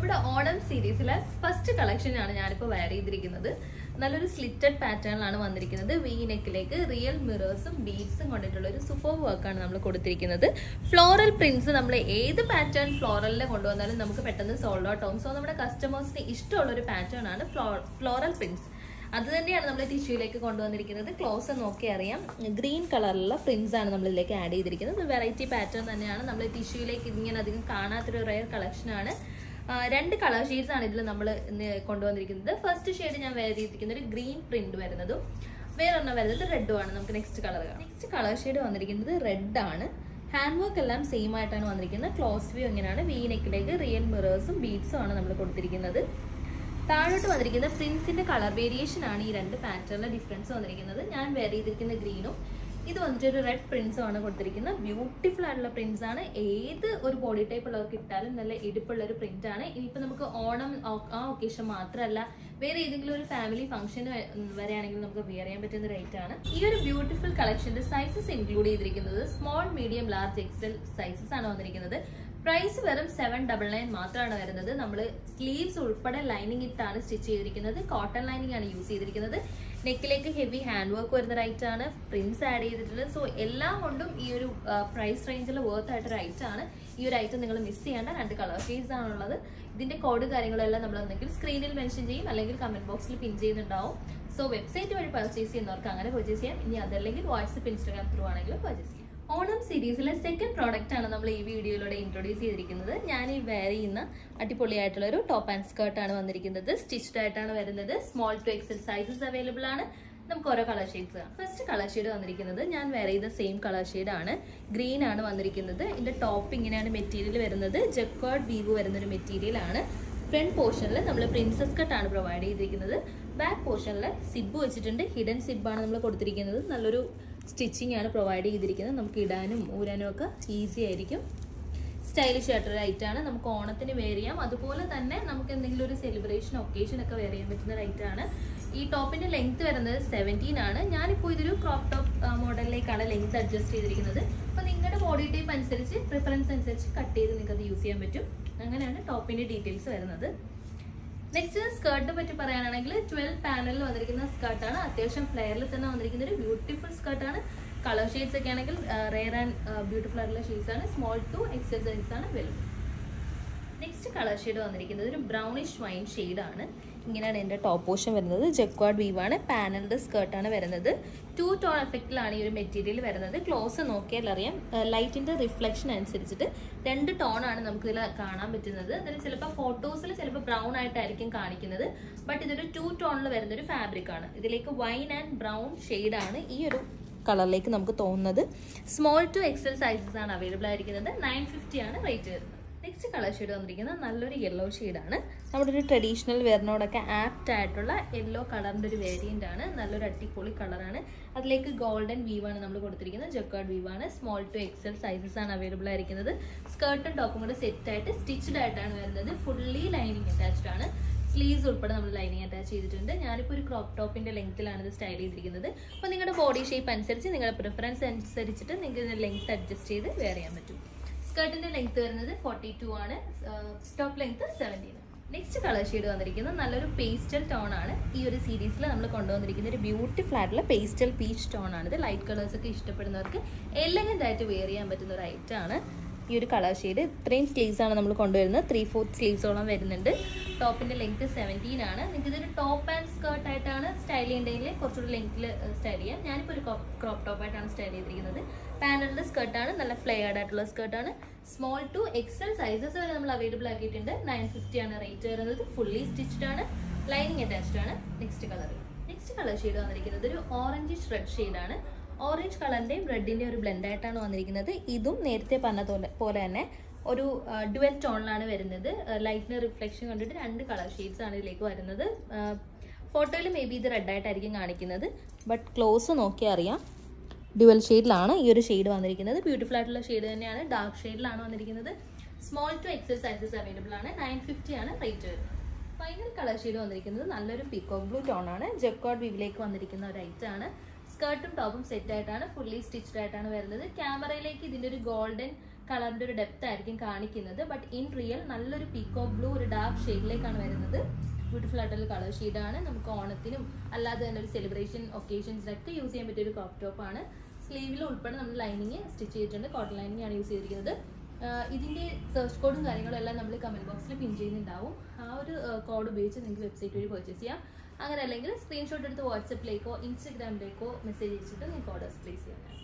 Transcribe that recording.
നമ്മുടെ ഓണം സീരീസിലെ ഫസ്റ്റ് കളക്ഷനാണ് ഞാനിപ്പോൾ വെയർ ചെയ്തിരിക്കുന്നത്. നല്ലൊരു സ്ലിറ്റഡ് പാറ്റേണിലാണ് വന്നിരിക്കുന്നത്. വി നെക്കിലേക്ക് റിയൽ മിറേഴ്സും ബീഡ്സും കൊണ്ടിട്ടുള്ള ഒരു സൂപ്പർ വർക്കാണ് നമ്മൾ കൊടുത്തിരിക്കുന്നത്. ഫ്ലോറൽ പ്രിന്റ്സ് നമ്മൾ ഏത് പാറ്റേൺ ഫ്ലോറലിൽ കൊണ്ടുവന്നാലും നമുക്ക് പെട്ടെന്ന് സോൾഡ് ഔട്ട് ആവും. സോ നമ്മുടെ കസ്റ്റമേഴ്സിന് ഇഷ്ടമുള്ള ഒരു പാറ്റേൺ ആണ് ഫ്ലോറൽ പ്രിന്റ്സ്. അത് തന്നെയാണ് നമ്മൾ ടിഷ്യൂയിലേക്ക് കൊണ്ടുവന്നിരിക്കുന്നത്. ക്ലോസ് നോക്കി അറിയാം, ഗ്രീൻ കളറിലുള്ള പ്രിന്റ്സ് ആണ് നമ്മളിതിലേക്ക് ആഡ് ചെയ്തിരിക്കുന്നത്. വെറൈറ്റി പാറ്റേൺ തന്നെയാണ്. നമ്മൾ ടിഷ്യൂയിലേക്ക് ഇങ്ങനെ അധികം കാണാത്തൊരു റെയർ കളക്ഷനാണ്. രണ്ട് കളർ ഷെയ്ഡ്സ് ആണ് ഇതിൽ നമ്മൾ കൊണ്ടുവന്നിരിക്കുന്നത്. ഫസ്റ്റ് ഷെയ്ഡ് ഞാൻ വെയർ ചെയ്തിരിക്കുന്നത് ഒരു ഗ്രീൻ പ്രിന്റ് വരുന്നതും വേറൊരെണ്ണം വരുന്നത് റെഡും ആണ്. നമുക്ക് നെക്സ്റ്റ് കളർ കാണാം. നെക്സ്റ്റ് കളർ ഷെയ്ഡ് വന്നിരിക്കുന്നത് റെഡ് ആണ്. ഹാൻഡ് വർക്ക് എല്ലാം സെയിം ആയിട്ടാണ് വന്നിരിക്കുന്നത്. ക്ലോസ് വ്യൂ ഇങ്ങനെയാണ്. വി നെക്കിലേക്ക് റിയൽ മിറേഴ്സും ബീഡ്സും ആണ് നമ്മൾ കൊടുത്തിരിക്കുന്നത്. താഴോട്ട് വന്നിരിക്കുന്ന പ്രിന്റ്സിന്റെ കളർ വേരിയേഷൻ ആണ് ഈ രണ്ട് പാറ്റേണിലെ ഡിഫറൻസ് വന്നിരിക്കുന്നത്. ഞാൻ വെയർ ചെയ്തിരിക്കുന്ന ഗ്രീനും ഇത് വന്നിട്ട് ഒരു റെഡ് പ്രിന്റ്സും ആണ് കൊടുത്തിരിക്കുന്നത്. ബ്യൂട്ടിഫുൾ ആയിട്ടുള്ള പ്രിന്റ്സ് ആണ്. ഏത് ഒരു ബോഡി ടൈപ്പ് ഉള്ളവർക്ക് ഇട്ടാലും നല്ല എടുപ്പുള്ള ഒരു പ്രിന്റ് ആണ്. ഇനിയിപ്പോൾ നമുക്ക് ഓണം ആ ഒക്കേഷൻ മാത്രമല്ല, വേറെ ഏതെങ്കിലും ഒരു ഫാമിലി ഫംഗ്ഷൻ വരെയാണെങ്കിൽ നമുക്ക് വെയർ ചെയ്യാൻ പറ്റുന്ന റേറ്റ് ആണ്. ഈ ഒരു ബ്യൂട്ടിഫുൾ കളക്ഷന്റെ സൈസസ് ഇൻക്ലൂഡ് ചെയ്തിരിക്കുന്നത് small, medium, large, XL sizes ആണ് വന്നിരിക്കുന്നത്. പ്രൈസ് വെറും 799 മാത്രമാണ് വരുന്നത്. നമ്മൾ സ്ലീവ്സ് ഉൾപ്പെടെ ലൈനിങ് ഇട്ടാണ് സ്റ്റിച്ച് ചെയ്തിരിക്കുന്നത്. കോട്ടൺ ലൈനിങ് ആണ് യൂസ് ചെയ്തിരിക്കുന്നത്. നെക്കിലേക്ക് ഹെവി ഹാൻഡ് വർക്ക് വരുന്ന റൈറ്റ് ആണ്. പ്രിന്റ്സ് ആഡ് ചെയ്തിട്ടുണ്ട്. സോ എല്ലാം കൊണ്ടും ഈ ഒരു പ്രൈസ് റേഞ്ചിൽ വർത്ത് ആയിട്ടൊരു ഐറ്റം ആണ്. ഈ ഒരു ഐറ്റം നിങ്ങൾ മിസ് ചെയ്യേണ്ട. രണ്ട് കളർ ഷെയ്ഡ്സ് ആണുള്ളത്. ഇതിന്റെ കോഡ് കാര്യങ്ങളെല്ലാം നമ്മൾ ഒന്നെങ്കിൽ സ്ക്രീനിൽ മെൻഷൻ ചെയ്യും, അല്ലെങ്കിൽ കമന്റ് ബോക്സിൽ പിൻ ചെയ്യുന്നുണ്ടാവും. സോ വെബ്സൈറ്റ് വഴി പർച്ചേസ് ചെയ്യുന്നവർക്ക് അങ്ങനെ പർച്ചേസ് ചെയ്യാം. ഇനി അതല്ലെങ്കിൽ വാട്സ്ആപ്പ്, ഇൻസ്റ്റാഗ്രാം ത്രൂ ആണെങ്കിലും പർച്ചേസ് ചെയ്യാം. ഓണം സീരീസിലെ സെക്കൻഡ് പ്രോഡക്റ്റ് ആണ് നമ്മൾ ഈ വീഡിയോയിലൂടെ ഇൻട്രൊഡ്യൂസ് ചെയ്തിരിക്കുന്നത്. ഞാൻ ഈ വെയർ ചെയ്യുന്ന അടിപൊളിയായിട്ടുള്ള ഒരു ടോപ്പ് ആൻഡ് സ്കേർട്ട് ആണ് വന്നിരിക്കുന്നത്. സ്റ്റിച്ച്ഡ് ആയിട്ടാണ് വരുന്നത്. Small to XL sizes available ആണ്. നമുക്ക് ഓരോ കളർ ഷെയ്ഡ്സ് ആണ്. ഫസ്റ്റ് കളർ ഷെയ്ഡ് വന്നിരിക്കുന്നത് ഞാൻ വെയർ ചെയ്ത സെയിം കളർ ഷെയ്ഡ് ആണ്. ഗ്രീൻ ആണ് വന്നിരിക്കുന്നത്. ഇതിന്റെ ടോപ്പ് ഇങ്ങനെയാണ് മെറ്റീരിയൽ വരുന്നത്. ജക്വാർഡ് വീവ് വരുന്ന ഒരു മെറ്റീരിയൽ ആണ്. ഫ്രണ്ട് പോർഷനിൽ നമ്മൾ പ്രിൻസസ് കട്ട് ആണ് പ്രൊവൈഡ് ചെയ്തിരിക്കുന്നത്. ബാക്ക് പോർഷനിൽ സിബ് വെച്ചിട്ടുണ്ട്. ഹിഡൻ സിബാണ് നമ്മൾ കൊടുത്തിരിക്കുന്നത്. നല്ലൊരു സ്റ്റിച്ചിങ് ആണ് പ്രൊവൈഡ് ചെയ്തിരിക്കുന്നത്. നമുക്ക് ഇടാനും ഊരാനും ഒക്കെ ഈസി ആയിരിക്കും. സ്റ്റൈലിഷ് ആയിട്ടൊരു ഐറ്റാണ്. നമുക്ക് ഓണത്തിന് വെയർ ചെയ്യാം. അതുപോലെ തന്നെ നമുക്ക് എന്തെങ്കിലും ഒരു സെലിബ്രേഷൻ ഒക്കേഷൻ ഒക്കെ വെയർ ചെയ്യാൻ പറ്റുന്ന ഒരു ഐറ്റാണ്. ഈ ടോപ്പിന്റെ ലെങ്ത് വരുന്നത് 17 ആണ്. ഞാനിപ്പോൾ ഇതൊരു ക്രോപ്പ് ടോപ്പ് മോഡലിലേക്കാണ് ലെങ്ത് അഡ്ജസ്റ്റ് ചെയ്തിരിക്കുന്നത്. അപ്പോൾ നിങ്ങളുടെ ബോഡി ടൈപ്പ് അനുസരിച്ച്, പ്രിഫറൻസ് അനുസരിച്ച് കട്ട് ചെയ്ത് നിങ്ങൾക്ക് അത് യൂസ് ചെയ്യാൻ പറ്റും. അങ്ങനെയാണ് ടോപ്പിന്റെ ഡീറ്റെയിൽസ് വരുന്നത്. നെക്സ്റ്റ് സ്കേർട്ടിനെ പറ്റി പറയാനാണെങ്കിൽ 12 പാനലിൽ വന്നിരിക്കുന്ന സ്കേർട്ടാണ്. അത്യാവശ്യം ഫ്ലെയറിൽ തന്നെ വന്നിരിക്കുന്ന ഒരു ബ്യൂട്ടിഫുൾ സ്കേർട്ടാണ്. കളർ ഷെയ്ഡ്സ് ഒക്കെ ആണെങ്കിൽ റെയർ ആൻഡ് ബ്യൂട്ടിഫുൾ ആയിട്ടുള്ള ഷെയ്ഡ്സ് ആണ്. സ്മോൾ ടു എക്സൽ സൈസ് ആണ് അവൈലബിൾ. നെക്സ്റ്റ് കളർ ഷെയ്ഡ് വന്നിരിക്കുന്നത് ഒരു ബ്രൗണിഷ് വൈൻ ഷെയ്ഡാണ്. ഇങ്ങനെയാണ് എൻ്റെ ടോപ്പ് പോർഷൻ വരുന്നത്. ജക്വാർഡ് വീവാണ്. പാനലിൻ്റെ സ്കേർട്ടാണ് വരുന്നത്. 2 ടോൺ എഫക്റ്റിലാണ് ഈ ഒരു മെറ്റീരിയൽ വരുന്നത്. ക്ലോസ് നോക്കിയാൽ അറിയാം, ലൈറ്റിൻ്റെ റിഫ്ലക്ഷൻ അനുസരിച്ചിട്ട് 2 ടോണാണ് നമുക്ക് ഇതിൽ കാണാൻ പറ്റുന്നത്. അതിൽ ചിലപ്പോൾ ഫോട്ടോസിൽ ചിലപ്പോൾ ബ്രൗൺ ആയിട്ടായിരിക്കും കാണിക്കുന്നത്. ബട്ട് ഇതൊരു 2 ടോണിൽ വരുന്നൊരു ഫാബ്രിക് ആണ്. ഇതിലേക്ക് വൈൻ ആൻഡ് ബ്രൗൺ ഷെയ്ഡാണ് ഈ ഒരു കളറിലേക്ക് നമുക്ക് തോന്നുന്നത്. സ്മോൾ ടു എക്സൽ സൈസസ് ആണ് അവൈലബിൾ ആയിരിക്കുന്നത്. 950 ആണ് റേറ്റ് വരുന്നത്. നെക്സ്റ്റ് കളർ ഷെയ്ഡ് വന്നിരിക്കുന്നത് നല്ലൊരു യെല്ലോ ഷെയ്ഡാണ്. നമ്മുടെ ഒരു ട്രഡീഷണൽ വെയറിനോടൊക്കെ ആപ്റ്റ് ആയിട്ടുള്ള യെല്ലോ കളറിൻ്റെ ഒരു വേരിയൻ്റ് ആണ്. നല്ലൊരു അടിപൊളി കളറാണ്. അതിലേക്ക് ഗോൾഡൻ വീവാണ് നമ്മൾ കൊടുത്തിരിക്കുന്നത്. ജക്വാർഡ് വീവാണ്. സ്മോൾ ടു എക്സൽ സൈസസ് ആണ് അവൈലബിൾ ആയിരിക്കുന്നത്. സ്കേർട്ടും ടോപ്പും കൂടെ സെറ്റായിട്ട് സ്റ്റിച്ച്ഡ് ആയിട്ടാണ് വരുന്നത്. ഫുള്ളി ലൈനിങ് അറ്റാച്ച്ഡ് ആണ്. സ്ലീവ്സ് ഉൾപ്പെടെ നമ്മൾ ലൈനിങ് അറ്റാച്ച് ചെയ്തിട്ടുണ്ട്. ഞാനിപ്പോൾ ഒരു ക്രോപ്പ് ടോപ്പിൻ്റെ ലെങ്ത്തിലാണ് ഇത് സ്റ്റൈൽ ചെയ്തിരിക്കുന്നത്. അപ്പോൾ നിങ്ങളുടെ ബോഡി ഷേപ്പ് അനുസരിച്ച്, നിങ്ങളുടെ പ്രിഫറൻസ് അനുസരിച്ചിട്ട് നിങ്ങൾക്ക് ഇതിൻ്റെ ലെങ്ത്ത് അഡ്ജസ്റ്റ് ചെയ്ത് വെയർ ചെയ്യാൻ പറ്റും. സ്കേർട്ടിന്റെ ലെങ്ത് വരുന്നത് 42 ആണ്. Top length 17. Next colour shade വന്നിരിക്കുന്നത് നല്ലൊരു പേസ്റ്റൽ ടോൺ ആണ്. ഈ ഒരു സീരീസിൽ നമ്മൾ കൊണ്ടുവന്നിരിക്കുന്ന ഒരു ബ്യൂട്ടിഫുൾ ആയിട്ടുള്ള പേസ്റ്റൽ പീച്ച് ടോൺ ആണ്. ഇത് ലൈറ്റ് കളേഴ്സ് ഒക്കെ ഇഷ്ടപ്പെടുന്നവർക്ക് എലഗന്റ് ആയിട്ട് വെയർ ചെയ്യാൻ പറ്റുന്ന ഒരു ഐറ്റം ആണ് ഈ ഒരു കളർ ഷെയ്ഡ്. ഇത്രയും സ്ലീവ്സ് ആണ് നമ്മൾ കൊണ്ടുവരുന്നത്. 3/4 സ്ലീവ്സോളം വരുന്നുണ്ട്. ടോപ്പിന്റെ ലെങ്ത് 17 ആണ്. നിങ്ങൾക്ക് ഇതൊരു ടോപ്പ് ആൻഡ് സ്കേർട്ട് ആയിട്ടാണ് സ്റ്റൈൽ ചെയ്യേണ്ടതെങ്കിൽ കുറച്ചുകൂടി ലെങ്ത്തിൽ സ്റ്റൈൽ ചെയ്യാം. ഞാനിപ്പോൾ ഒരു ക്രോപ്പ് ടോപ്പ് ആയിട്ടാണ് സ്റ്റൈൽ ചെയ്തിരിക്കുന്നത്. പാനലിന്റെ സ്കേർട്ടാണ്. നല്ല ഫ്ലെയർഡ് ആയിട്ടുള്ള സ്കേർട്ടാണ്. സ്മോൾ ടു എക്സൽ സൈസസ് വരെ നമ്മൾ അവൈലബിൾ ആക്കിയിട്ടുണ്ട്. 950 ആണ് റേറ്റ് വരുന്നത്. ഫുള്ളി സ്റ്റിച്ച്ഡ് ആണ്. ലൈനിങ് അറ്റാച്ച്ഡ് ആണ്. നെക്സ്റ്റ് കളർ ഷെയ്ഡ് വന്നിരിക്കുന്നത് ഒരു ഓറഞ്ചിഷ് റെഡ് ഷെയ്ഡാണ്. ഓറഞ്ച് കളറിന്റെയും റെഡിന്റെയും ഒരു ബ്ലെൻഡ് ആയിട്ടാണ് വന്നിരിക്കുന്നത്. ഇതും നേരത്തെ പറഞ്ഞ പോലെ തന്നെ ഒരു ഡുവൽ ടോണിലാണ് വരുന്നത്. ലൈറ്റിന് റിഫ്ലക്ഷൻ കണ്ടിട്ട് 2 കളർ ഷെയ്ഡ്സ് ആണ് ഇതിലേക്ക് വരുന്നത്. ഫോട്ടോയിൽ മേ ബി ഇത് റെഡ് ആയിട്ടായിരിക്കും കാണിക്കുന്നത്. ബട്ട് ക്ലോസ് നോക്കിയാൽ അറിയാം, ഡ്യുവൽ ഷെയ്ഡിലാണ് ഈ ഒരു ഷെയ്ഡ് വന്നിരിക്കുന്നത്. ബ്യൂട്ടിഫുൾ ആയിട്ടുള്ള ഷെയ്ഡ് തന്നെയാണ്. ഡാർക്ക് ഷെയ്ഡിലാണ് വന്നിരിക്കുന്നത്. Small to XL sizes available ആണ്. 950 ആണ് റേറ്റ് വരുന്നത്. ഫൈനൽ കളർ ഷെയ്ഡ് വന്നിരിക്കുന്നത് നല്ലൊരു പീകോക്ക് ബ്ലൂ ടോൺ ആണ്. ജക്വാർഡ് വീവിലേക്ക് വന്നിരിക്കുന്ന ഒരു ഐറ്റം ആണ്. സ്കേർട്ടും ടോപ്പും സെറ്റ് ആയിട്ടാണ്. ഫുള്ളി സ്റ്റിച്ച്ഡ് ആയിട്ടാണ് വരുന്നത്. ക്യാമറയിലേക്ക് ഇതിൻ്റെ ഒരു ഗോൾഡൻ കളറിന്റെ ഒരു ഡെപ്ത് ആയിരിക്കും കാണിക്കുന്നത്. ബട്ട് ഇൻ റിയൽ നല്ലൊരു പീക്കോക്ക് ബ്ലൂ ഒരു ഡാർക്ക് ഷെയ്ഡിലേക്കാണ് വരുന്നത്. ബ്യൂട്ടിഫുൾ ആയിട്ടുള്ള കളർ ഷെയ്ഡാണ്. നമുക്ക് ഓണത്തിനും അല്ലാതെ തന്നെ ഒരു സെലിബ്രേഷൻ ഒക്കേഷൻസിലൊക്കെ യൂസ് ചെയ്യാൻ പറ്റിയ ഒരു ക്രോപ്പ് ടോപ്പാണ്. സ്ലീവിൽ ഉൾപ്പെടെ നമ്മൾ ലൈനിങ് സ്റ്റിച്ച് ചെയ്തിട്ടുണ്ട്. കോട്ടൺ ലൈനിങ് ആണ് യൂസ് ചെയ്തിരിക്കുന്നത്. ഇതിൻ്റെ സെർച്ച് കോഡും കാര്യങ്ങളും എല്ലാം നമ്മൾ കമൻറ്റ് ബോക്സിൽ പിൻ ചെയ്യുന്നുണ്ടാവും. ആ ഒരു കോഡ് ഉപയോഗിച്ച് നിങ്ങൾക്ക് വെബ്സൈറ്റ് വഴി പർച്ചേസ് ചെയ്യാം. അങ്ങനെ അല്ലെങ്കിൽ സ്ക്രീൻഷോട്ട് എടുത്ത് വാട്സപ്പിലേക്കോ ഇൻസ്റ്റഗ്രാമിലേക്കോ മെസ്സേജ് അയച്ചിട്ട് നിങ്ങൾക്ക് ഓർഡേഴ്സ് പ്ലേസ് ചെയ്യാം.